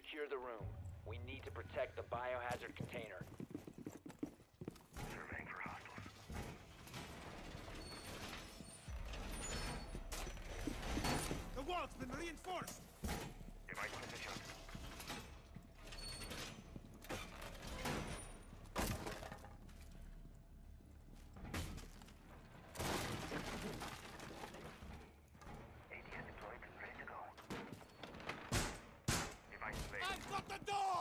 secure the room. We need to protect the biohazard container. Surveying for hostiles. The wall's been reinforced! Device position. ADS deployed and ready to go. Device placed. I've got the door!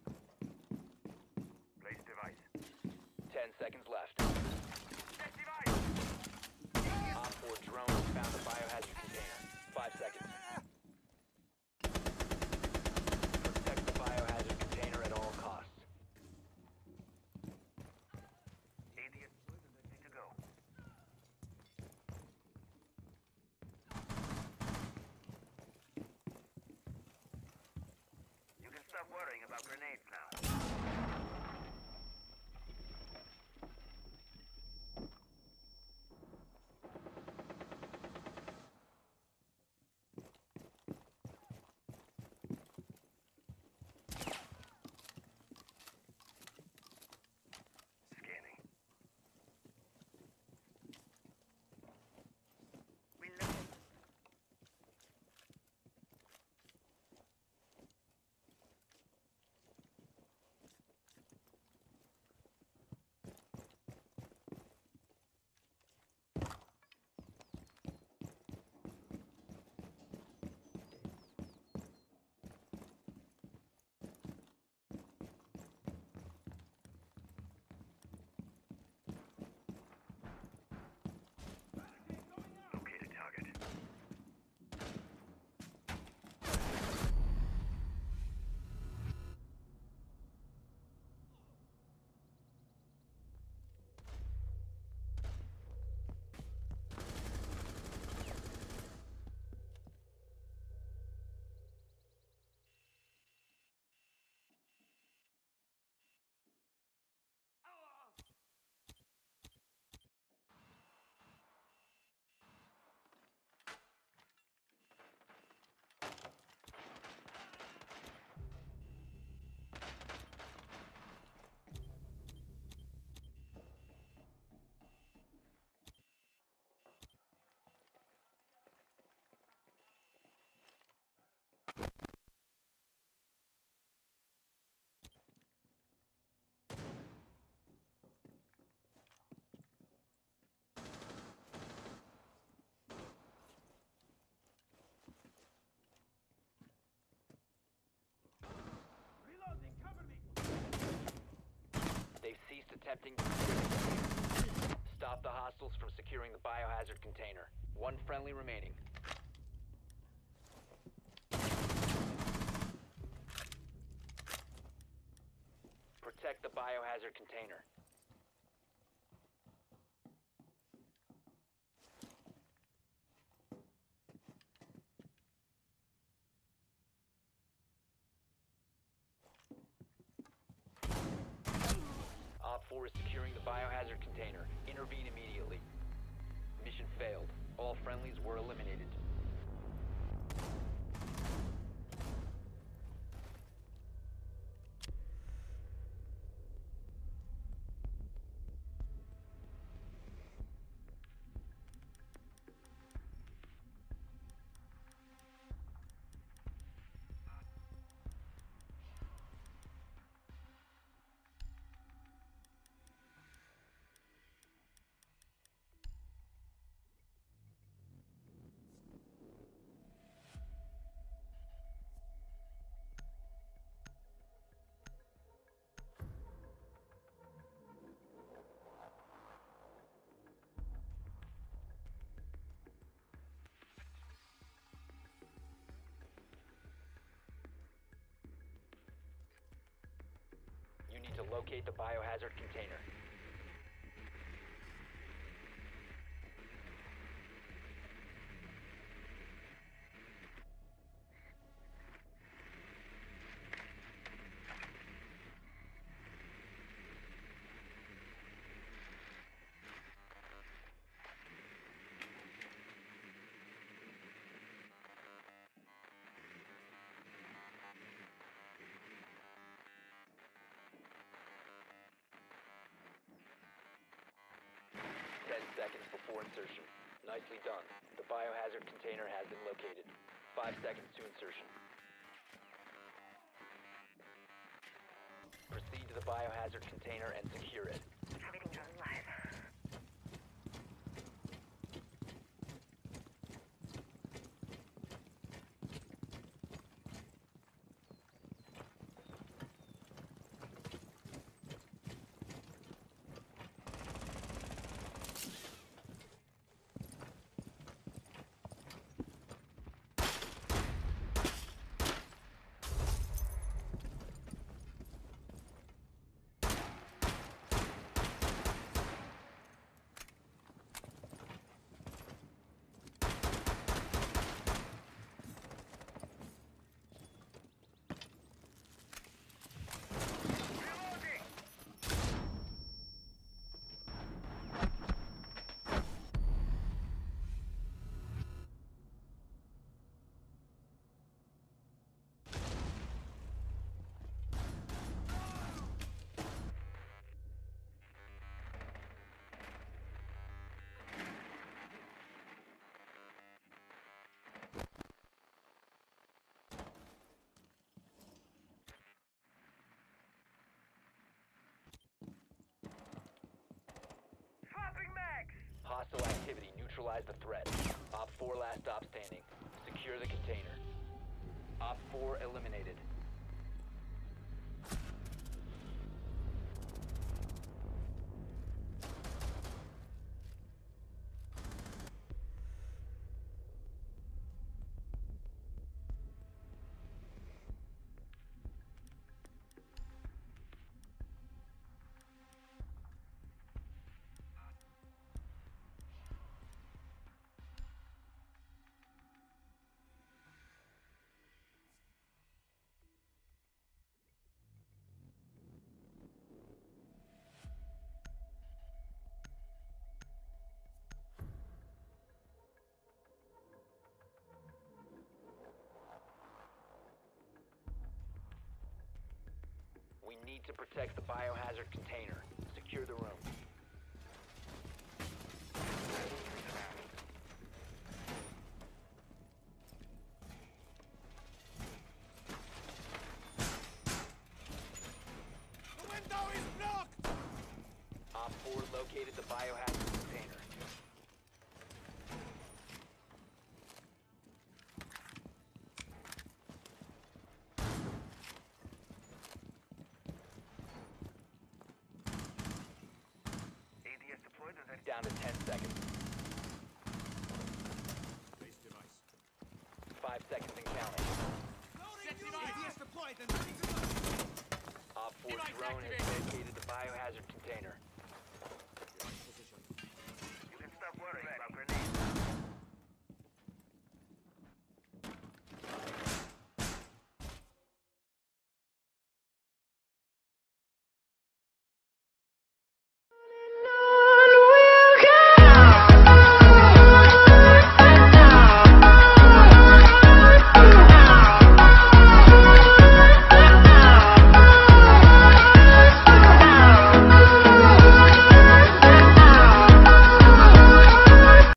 Place device. 10 seconds left. Check device! Op 4 drone has found the biohazard container. 5 seconds. Protect the biohazard container at all costs. ADS ready to go. You can stop worrying about grenades now. Scanning. Reload. Located target. Reloading, cover me! They've ceased attempting to stop the hostiles from securing the biohazard container. One friendly remaining. Protect the biohazard container. Op 4 is securing the biohazard container. Intervene immediately. Mission failed. All friendlies were eliminated. You need to locate the biohazard container. 10 seconds before insertion. Nicely done. The biohazard container has been located. 5 seconds to insertion. Proceed to the biohazard container and secure it. Targeting drone live. Swapping mags! Hostile activity. Neutralize the threat. Op 4 last stop standing. Secure the container. Op 4 eliminated. We need to protect the biohazard container. Secure the room. The window is blocked! Op 4 located the biohazard container. ADS deployed or Down to 10 seconds.